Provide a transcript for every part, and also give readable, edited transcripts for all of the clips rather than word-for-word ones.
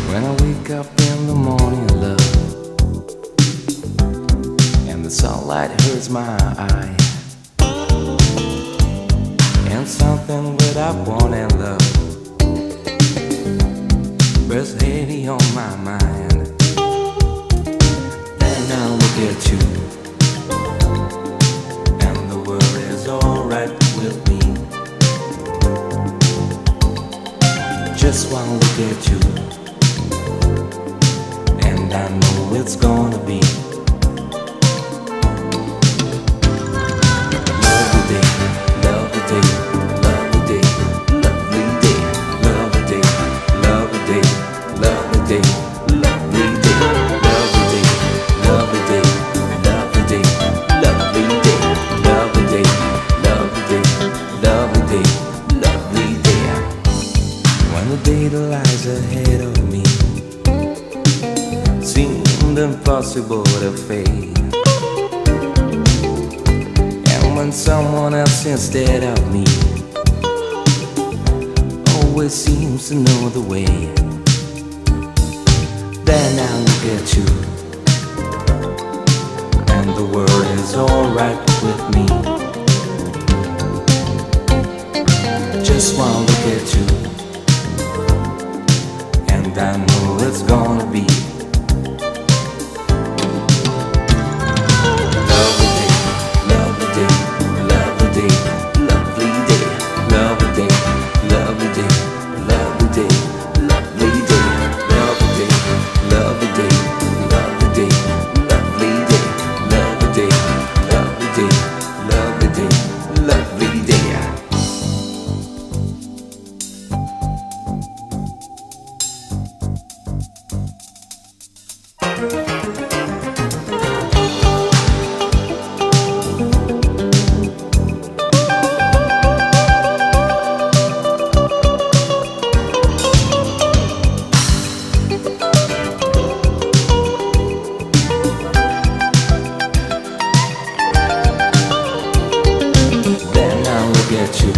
When I wake up in the morning, love, and the sunlight hurts my eye, and something without wanting, love, bursts heavy on my mind. Then I look at you, and the world is alright with me. Just one look at you, and I know it's gonna be lovely day, lovely day, lovely day, lovely day, lovely day, lovely day, lovely day, lovely day, lovely day, lovely day, lovely day, lovely day, lovely day, lovely day, lovely day, lovely day. When the day that lies ahead of me seemed impossible to fade, and when someone else instead of me always seems to know the way, then I look at you, and the world is alright with me. Just one look at you, and I know it's gonna be lovely day, lovely day, lovely day, lovely day, lovely day, lovely day, lovely day, lovely day, lovely day, lovely day, lovely day, lovely day, lovely day, lovely day, lovely day, lovely day. Then I look at you,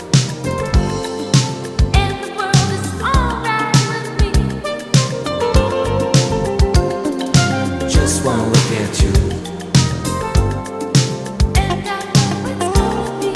And the world is alright with me. just one look at you, And I know it's gonna be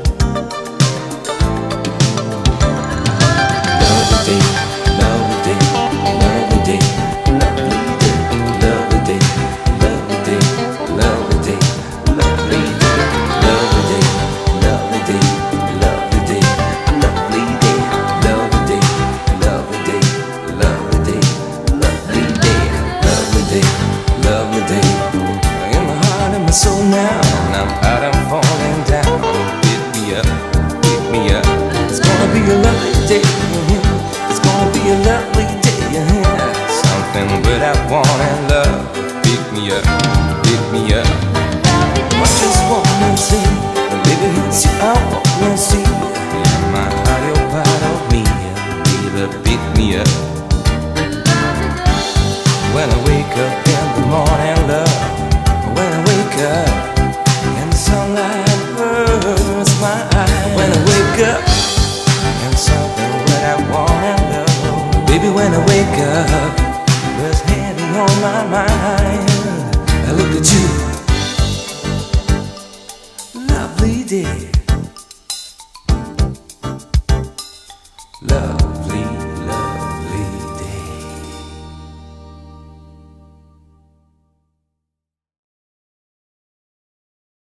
lovely day, lovely day, lovely day, lovely day, lovely day, lovely day, lovely day, lovely day, lovely day, lovely day, lovely day, lovely day, lovely day, lovely day, lovely day, lovely day, lovely day, lovely day. In my heart and my soul now, and I'm out and falling down. Pick me up, pick me up. It's gonna be a lovely day. It's gonna be a lovely day. Something without wanting, love. Pick me up, pick me up. I just wanna see, baby, it's you I wanna see. Yeah, my heart, you're part of me. Baby, pick me up. When I wake up in the morning, love. When I wake up and the sunlight burns my eyes. When I wake up and something without wanting, love. Baby, when I wake up, there's heavy on my mind. I look at you, lovely day, love.